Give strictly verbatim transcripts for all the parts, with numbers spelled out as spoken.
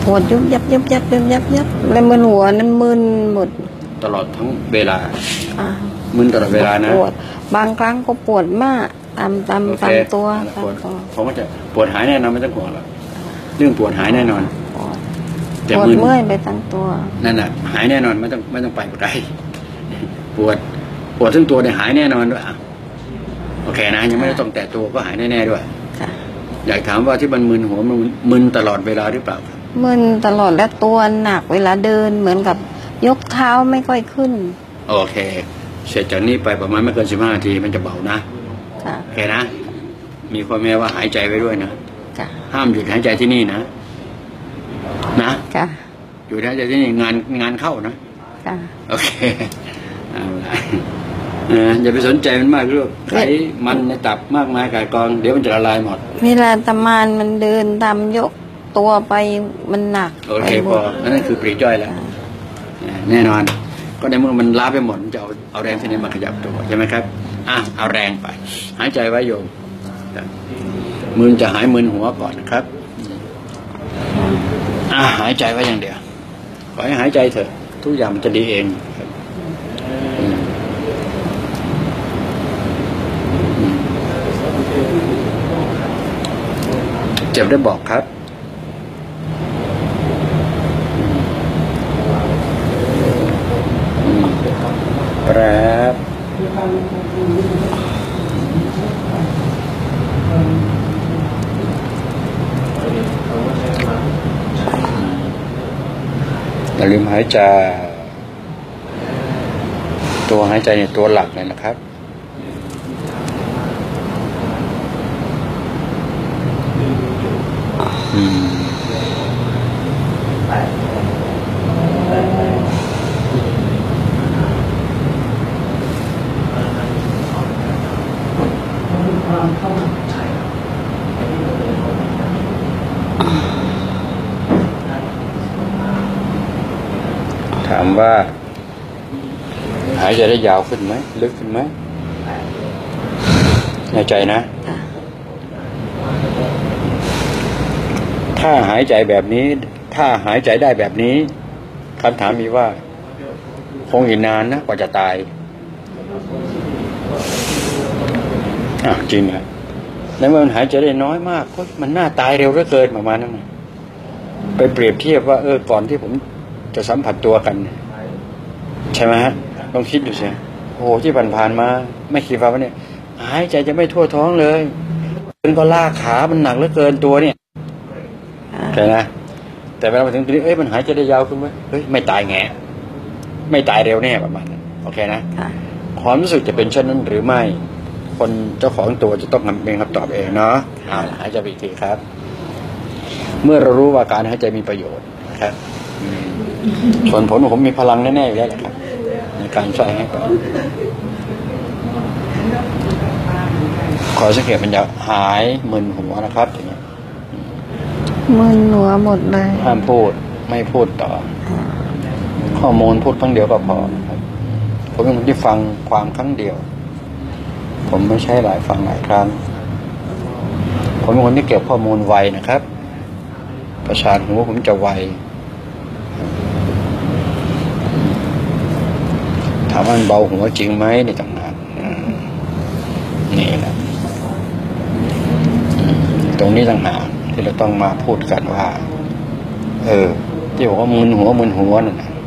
ปวดยุบยับยุบยับยุบยับยับแล้วมึนหัวนั้นมึนหมดตลอดทั้งเวลามึนตลอดเวลานะปวดบางครั้งก็ปวดมากตามตามตามตัวตามตัวผมก็จะปวดหายแน่นอนไม่ต้องห่วงหรอกเรื่องปวดหายแน่นอนปวดเมื่อยไปทั้งตัวนั่นแหละหายแน่นอนไม่ต้องไม่ต้องไปไกลปวดปวดทั้งตัวเนี่ยหายแน่นอนด้วยโอเคนะยังไม่ได้ต้องแต่ตัวก็หายแน่ๆด้วยอยากถามว่าที่มันมึนหัวมันมึนตลอดเวลาหรือเปล่ามึนตลอดและตัวหนักเวลาเดินเหมือนกับยกเท้าไม่ค่อยขึ้นโอเคเสร็จจากนี้ไปประมาณไม่เกินสิบห้านาทีมันจะเบานะโอเคนะมีข้อแม้ว่าหายใจไว้ด้วยนะห้ามหยุดหายใจที่นี่นะนะหยุดหายใจที่นี่งานงานเข้านะโอเคอย่าไปสนใจมันมากลูกไขมันในตับมากมายกายกองเดี๋ยวมันจะละลายหมดเวลาตะมานมันเดินตามยกตัวไปมันหนักโอเคพอนั่นคือปรีจ้อยแล้วแน่นอนก็ในเมื่อมันล้าไปหมดจะเอาเอาแรงที่นี้มาขยับตัวใช่ไหมครับอ่ะเอาแรงไปหายใจไว้โยมมือจะหายมึนหัวก่อนนะครับอ่ะหายใจไว้อย่างเดียวขอให้หายใจเถอะทุกอย่างมันจะดีเองเจ็บได้บอกครับครับอย่าลืมหายใจตัวหายใจในตัวหลักเลยนะครับอืมถามว่าหายใจได้ยาวขึ้นไหมลึกขึ้นไหมในใจนะถ้าหายใจแบบนี้ถ้าหายใจได้แบบนี้คำถามมีว่าคงอีกนานนะกว่าจะตายอ่ะจริงครับแล้วมันหายใจได้น้อยมากก็มันน่าตายเร็วเหลือเกินประมาณนั้นไปเปรียบเทียบว่าเออก่อนที่ผมจะสัมผัสตัวกันใช่ไหมฮะลองคิดดูสิโอ้โหที่ผ่านๆมาไม่คิดว่าเนี่ยหายใจจะไม่ทั่วท้องเลยเป็นก็ลากขามันหนักเหลือเกินตัวเนี่ยใช่นะแต่เวลามาถึงตรงนี้เอ้ยมันหายใจได้ยาวขึ้นไหมเฮ้ยไม่ตายแงไม่ตายเร็วแน่ประมาณนั้นโอเคนะความรู้สึกจะเป็นเช่นนั้นหรือไม่คนเจ้าของตัวจะต้องเป็นคำตอบเองเนาะหายใจอีกทีครับเมื่อเรารู้ว่าการหายใจมีประโยชน์นะครับส่วนผลของผมมีพลังแน่ๆอยู่แล้วครับในการช่วยให้ขอสังเกตมันจะหายมึนหัวนะครับอย่างนี้มึนหัวหมดเลยห้ามพูดไม่พูดต่อข้อมูลพูดครั้งเดียวก็พอครับผมเป็นคนที่ฟังความครั้งเดียวผมไม่ใช่หลายฟังหลายครั้งผมเป็นคนที่เก็บข้อมูลไวนะครับประสาทหูผมจะไวถามว่ามันเบาหัวจริงไหมนี่ต่างหากนี่แหละตรงนี้ต่างหากที่เราต้องมาพูดกันว่าเออที่บอกว่ามึนหัวมึนหัวนั่นนะ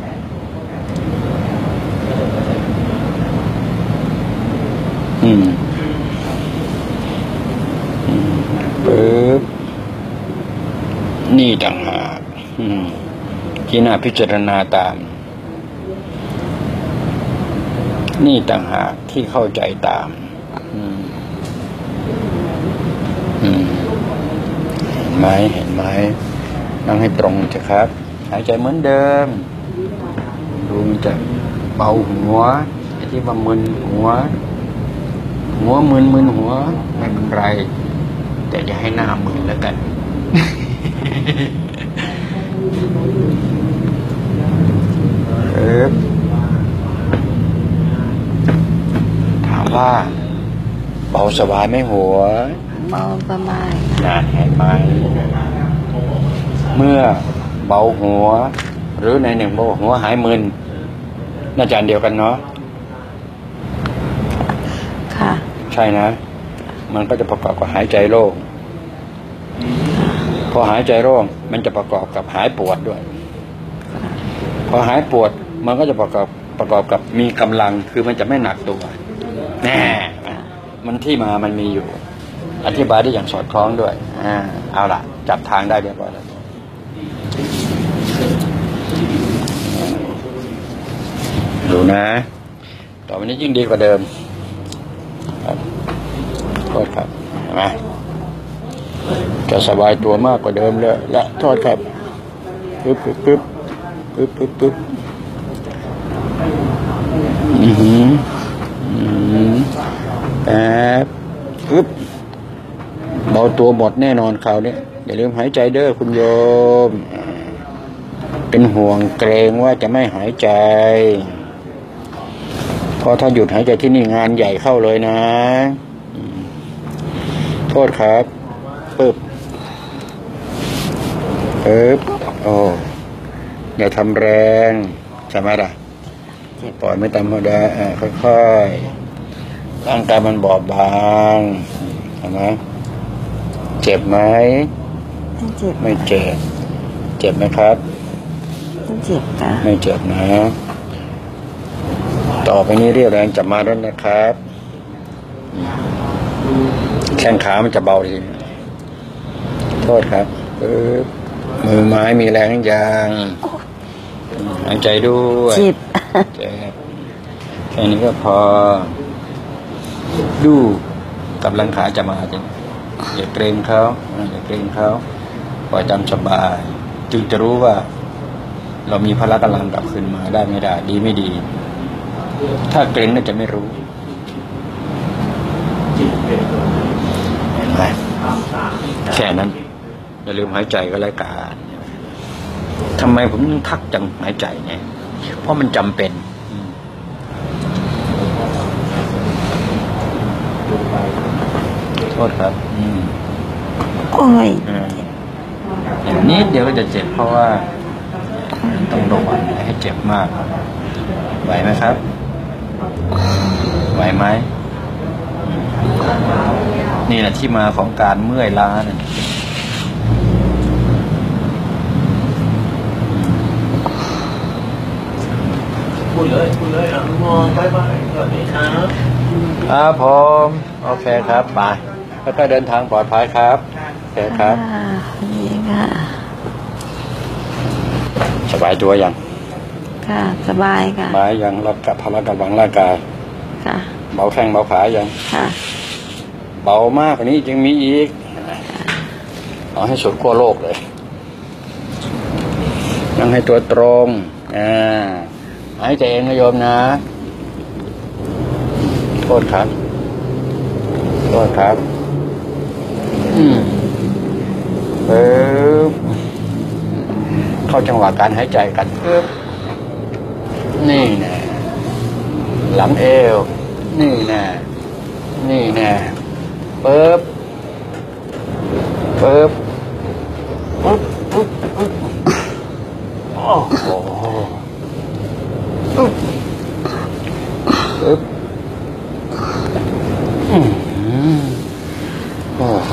อืมปึ๊บนี่ต่างหากอืมที่น่าพิจารณาตามนี่ต่างหากที่เข้าใจตามอืมอืมเห็นไหมเห็นไหมนั่งให้ตรงเถอะครับหายใจเหมือนเดิมดูมันจะเบาหัวไอ้ที่ว่ามึนหัวหัวมึนมึนหัวไม่เป็นไรแต่อย่าให้หน้ามึนแล้วกันเออถามว่าเบาสบายไหมหัวเบาสบายน่าเห็นไหมเมื่อเบาหัวหรือในหนึ่งเบาหัวหายมึนน่าจะอันเดียวกันเนาะค่ะใช่นะมันก็จะประกอบกับหายใจโล่งพอหายใจโล่งมันจะประกอบกับหายปวดด้วยพอหายปวดมันก็จะประกอบประกอบกับมีกำลังคือมันจะไม่หนักตัวแน่มันที่มามันมีอยู่อธิบายได้อย่างสอดคล้องด้วยอ่าเอาล่ะจับทางได้เรียบร้อยแล้วดูนะต่อไปนี้ยิ่งดีกว่าเดิมโทษครับเห็นไหมจะสบายตัวมากกว่าเดิมเลยและโทษครับปึ๊บปึ๊บปึ๊บปึ๊บปึ๊บปึ๊บอือหืออือหือแป๊บปึ๊บเบาตัวหมดแน่นอนคราวนี้อย่าลืมหายใจเด้อคุณโยมเป็นห่วงเกรงว่าจะไม่หายใจเพราะถ้าหยุดหายใจที่นี่งานใหญ่เข้าเลยนะโทษครับปึ๊บปึ๊บโอ้อย่าทำแรงใช่ไหมล่ะปล่อยไม่ตามธรรมดาค่อยๆร่างกายมันบอบบางเห็นไหมเจ็บไหมไม่เจ็บไม่เจ็บเจ็บไหมครับไม่เจ็บค่ะไม่เจ็บนะต่อไปนี้เรียวแรงจะมาแล้วนะครับแข้งขามันจะเบาทีโทษครับมือไม้มีแรงยังหายใจด้วยจิบเจ็บแค่นี้ก็พอดูกำลังขาจะมาจริงอย่าเกรงเขาอย่าเกรงเขาปล่อยตามสบายจึงจะรู้ว่าเรามีพละกำลังกลับคืนมาได้ไม่ได้ดีไม่ดีถ้าเกรงน่าจะไม่รู้เห็นไหมแค่นั้นอย่าลืมหายใจก็แล้วกันทำไมผมต้องทักจังหายใจเนี่ยเพราะมันจำเป็นโทษครับอืมโอ้ยอย่างนี้เดี๋ยวก็จะเจ็บเพราะว่าต้องระวังให้เจ็บมากไหวไหมครับไหวไหมนี่แหละที่มาของการเมื่อยล้าเนี่ยพูดเลยพูดเลยอ่ะมองบายบายสวัสดีครับครับผมโอเคครับไปแล้วก็เดินทางปลอดภัยครับโอเคครับดีค่ะสบายตัวยังค่ะสบายค่ะสบายยังรับกับพละกำลังร่างกายค่ะเบาแข้งเบาขายังค่ะเบามากกว่านี้ยังมีอีกเอาให้สุดขั้วโลกเลยยังให้ตัวตรงอ่าหายใจเองนะโยมนะโทษครับโทษครับอืมปึ๊บเข้าจังหวะการหายใจกันปึ๊บนี่แน่หลังเอวนี่แน่นี่แน่ปึ๊บปึ๊บปึ๊บปึ๊บปึ๊บโอ้โหปึ๊บปึ๊บอืมโอ้โห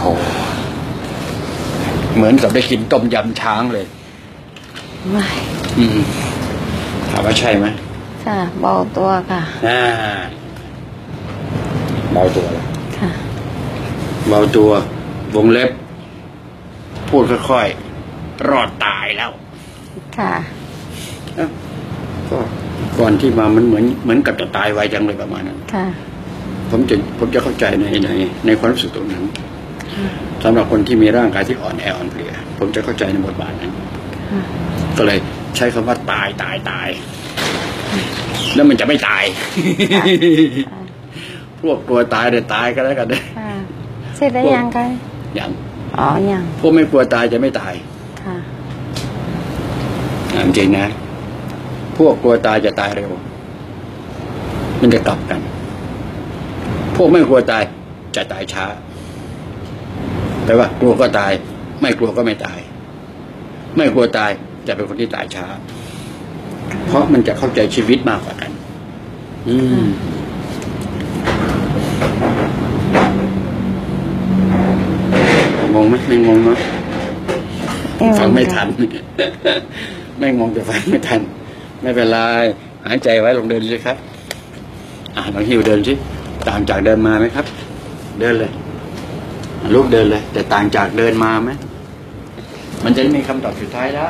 เหมือนกับได้กินต้มยำช้างเลยไม่อืมถามว่าใช่ไหมค่ะเบาตัวค่ะอ่าเบาตัวเลยค่ะเบาตัววงเล็บพูดค่อยๆรอดตายแล้วค่ะก็ก่อนที่มามันเหมือนเหมือนกับจะตายไวจังเลยประมาณนั้นค่ะผมจะผมจะเข้าใจในในในความรู้สึกตรงนั้นสำหรับคนที่มีร่างกายที่อ่อนแออ่อนเพลียผมจะเข้าใจในบทบาทนั้นก็เลยใช้คำว่าตายตายตายแล้วมันจะไม่ตายพวกกลัวตายเดี๋ยวตายก็แล้วกันเด้เสร็จได้ยังกันยังอ๋อยังพวกไม่กลัวตายจะไม่ตายค่ะจริงนะพวกกลัวตายจะตายเร็วมันจะกลับกันพวกไม่กลัวตายจะตายช้าแปลว่ากลัวก็ตายไม่กลัวก็ไม่ตายไม่กลัวตายจะเป็นคนที่ตายช้า เพราะมันจะเข้าใจชีวิตมากกว่ากัน อืมงงไหมไม่งงเนาะฟังไม่ทัน ไม่งงแต่ฟังไม่ทัน ไม่เป็นไรหายใจไว้ลงเดินสิครับอ่ะลองหิวเดินสิต่างจากเดินมาไหมครับ เดินเลยลูกเดินเลย แต่ต่างจากเดินมาไหมมันจะมีคำตอบสุดท้ายได้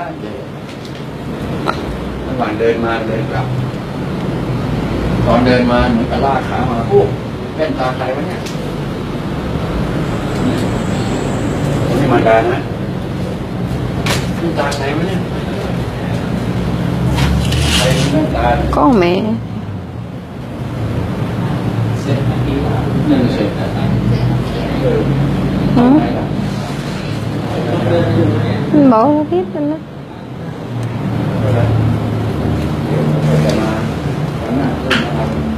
ระหว่างเดินมาเดินกลับตอนเดินมาเหมือนกับลากขามาโอ้แว่นตาใครวะเนี่ยไม่มาดานะแว่นตาใครวะเนี่ยใครแว่นตาก็แม่นั่นสิเออหืมมันบอกพิษมันนะจะมาวันหน้าเริ่มมาทำ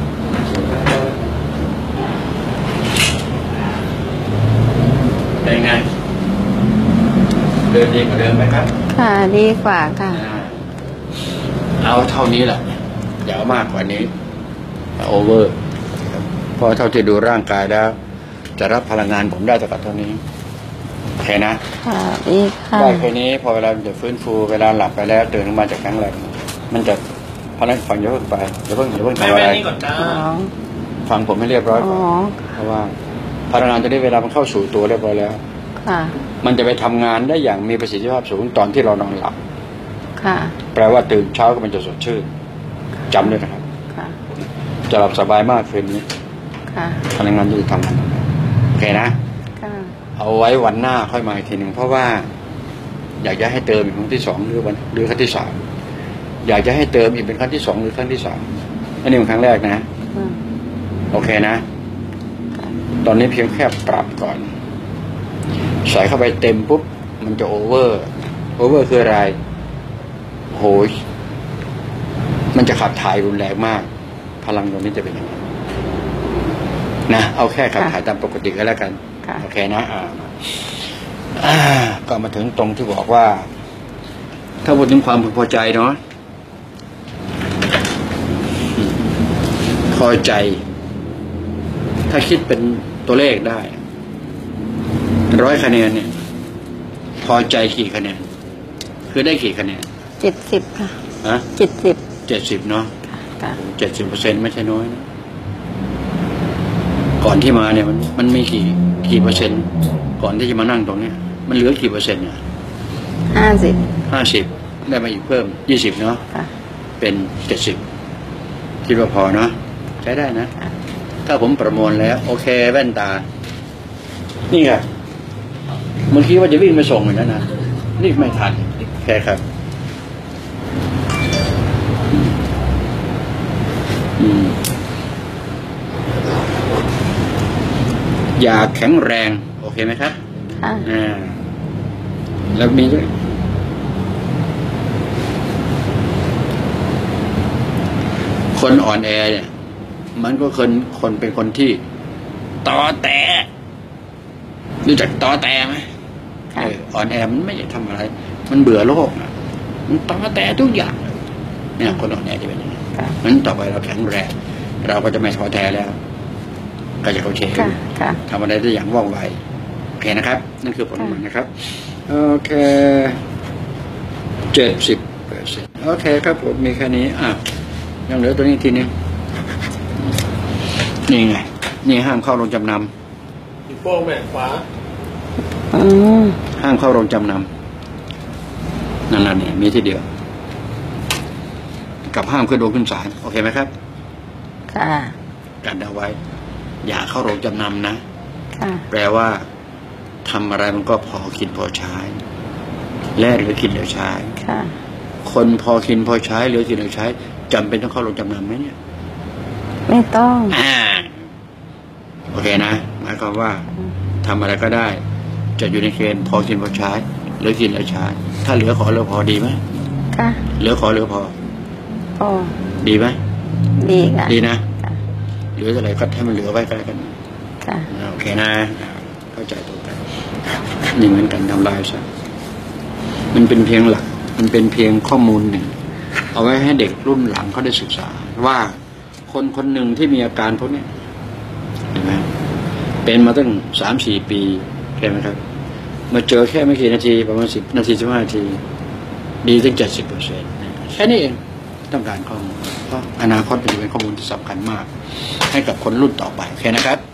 เป็นไงเดินดีกว่าเดิมไหมครับค่ะดีกว่าค่ะเอาเท่านี้แหละอย่าเอามากกว่านี้โอเวอร์เพราะเท่าที่ดูร่างกายแล้วจะรับพลังงานผมได้แต่กับเท่านี้โอเคนะค่ะดีค่ะได้แค่นี้พอเวลาจะฟื้นฟูเวลาหลับไปแล้วตื่นขึ้นมาจากครั้งแรกมันจะเพราะนั้นฟังอย่าเพิ่งไปอย่าเพิ่งอย่าเพิ่งไม่ทำอะไรนี่ก่อนจ้าอ๋อฟังผมให้เรียบร้อยอ๋ก่ออนเพราะว่าพลังงานตัวนี้เวลามันเข้าสู่ตัวเรียบร้อยแล้วค่ะมันจะไปทำงานได้อย่างมีประสิทธิภาพสูงตอนที่เรานอนหลับค่ะแปลว่าตื่นเช้าก็มันจะสดชื่นจำด้วยนะครับค่ะจะหลับสบายมากคืนนี้ค่ะพลังงานจะทำงานโอเคนะค่ะเอาไว้วันหน้าค่อยมาอีกทีหนึ่งเพราะว่าอยากจะให้เติมอีกครั้งที่สองหรือวันหรือครั้งที่สามอยากจะให้เติมอีกเป็นครั้งที่สองหรือครั้งที่สามอันนี้เป็นครั้งแรกนะอืมโอเคนะ ตอนนี้เพียงแค่ปรับก่อนใส่เข้าไปเต็มปุ๊บมันจะโอเวอร์โอเวอร์คืออะไรโหยมันจะขับถ่ายรุนแรงมาก พลังตรงนี้จะเป็นยังไงนะเอาแค่ขับถ่ายตามปกติก็แล้วกันค่ะโอเคนะอ่าอ่าก็มาถึงตรงที่บอกว่า ถ้าพูดถึงความพึงพอใจเนาะพอใจ ถ้าคิดเป็นตัวเลขได้ร้อยคะแนนเนี่ย พอใจกี่คะแนนคือได้กี่คะแนนเจ็ดสิบค่ะฮะเจ็ดสิบเจ็ดสิบเนาะค่ะเจ็ดสิบเปอร์เซ็นต์ไม่ใช่น้อยนะก่อนที่มาเนี่ยมันมันมีกี่กี่เปอร์เซ็นต์ก่อนที่จะมานั่งตรงเนี้ยมันเหลือกี่เปอร์เซ็นต์เนี่ยห้าสิบห้าสิบได้มาอีกเพิ่มยี่สิบเนาะค่ะเป็นเจ็ดสิบคิดว่าพอเนาะใช้ได้นะค่ะถ้าผมประมวลแล้ว โอเคแว่นตา นี่ไงเมื่อกี้ว่าจะวิ่งไปส่งเหมือนนั้นนะรีบไม่ทันแค่ครับ อืมอยากแข็งแรง โอเคไหมครับค่ะอ่าแล้วมีด้วยคนอ่อนแอเนี่ย มันก็คนคนเป็นคนที่ตอแตรู้จักตอแตไหมค่ะเอออ่อนแอมันไม่อยากทำอะไร มันเบื่อโลกอ่ะมันตอแตทุกอย่างเนี่ยคนอ่อนแอจะเป็นอย่างนี้ค่ะนั้นต่อไปเราแข็งแรงเราก็จะไม่ท้อแท้แล้ว ก็จะเข้าใจค่ะ ค่ะทำอะไรได้อย่างว่องไวโอเคนะครับ นั่นคือผลมันนะครับโอเคเจ็ดสิบเปอร์เซ็นต์โอเคครับผมมีแค่นี้อ่ะยังเหลือตัวนี้ทีนึงนี่ไงนี่ห้ามเข้าโรงจำนอีกโป้งแม่ขวาอืมำห้ามเข้าโรงจำนำนั่นแหละเนี่ยมีที่เดียว กับห้ามขึ้นโรงขึ้นศาลโอเคไหมครับค่ะกันเอาไว้ อย่าเข้าโรงจำนำนะค่ะแปลว่าทำอะไรมันก็พอกินพอใช้ และเหลือกินเหลือใช้ค่ะคนพอกินพอใช้เหลือกินเหลือใช้จำเป็นต้องเข้าโรงจำนำไหมเนี่ยไม่ต้องอ่าโอเคนะหมายความว่าทำอะไรก็ได้ จะอยู่ในเกณฑ์พอกินพอใช้เหลือกินเหลือใช้ ถ้าเหลือขอเหลือพอดีไหมค่ะเหลือขอเหลือพอพอดีไหมดีค่ะดีนะค่ะเหลืออะไรก็ให้มันเหลือไว้ก็แล้วกันค่ะโอเคนะเข้าใจตรงกันนี่เหมือนกันทำลายซะมันเป็นเพียงหลักมันเป็นเพียงข้อมูลหนึ่ง เอาไว้ให้เด็กรุ่นหลังเขาได้ศึกษาว่าคนคนหนึ่งที่มีอาการพวกนี้เห็นไหมเป็นมาตั้งสามสี่ปีใช่ไหมครับมาเจอแค่ไม่กี่นาทีประมาณสิบนาทีสิบห้านาทีดีตั้งเจ็ดสิบเปอร์เซ็นต์แค่นี้เองต้องการข้อมูลเพราะอนาคตมันจะเป็นข้อมูลที่สำคัญมากให้กับคนรุ่นต่อไปโอเคนะครับ